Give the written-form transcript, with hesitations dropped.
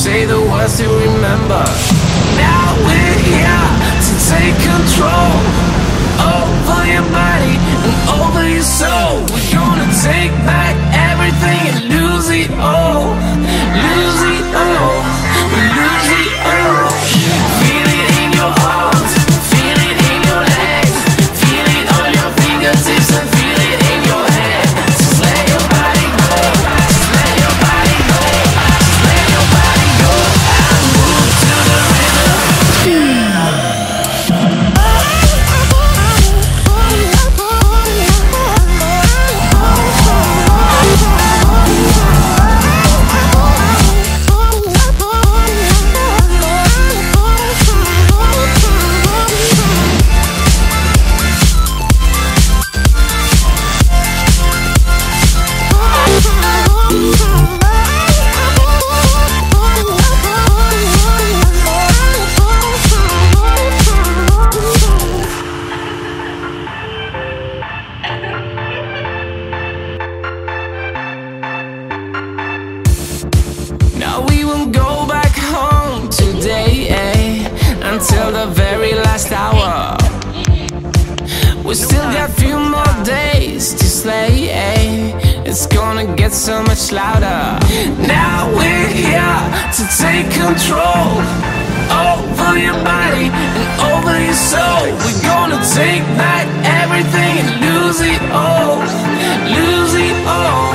say the words to remember. Now we're here to take control over your body and over your soul. We're gonna take back everything and lose it all. Lose it all. Lose it all. Feel it in your arms, feel it in your legs, feel it on your fingertips and feel it in your head. Just let your body go, just let your body go, just let your body go and move to the rhythm. Now we won't go back home today, until the very last hour. We still got a few more days to slay, it's gonna get so much louder. Now we're here to take control over your body and over your soul. We're gonna take back everything and lose it all. Lose it all.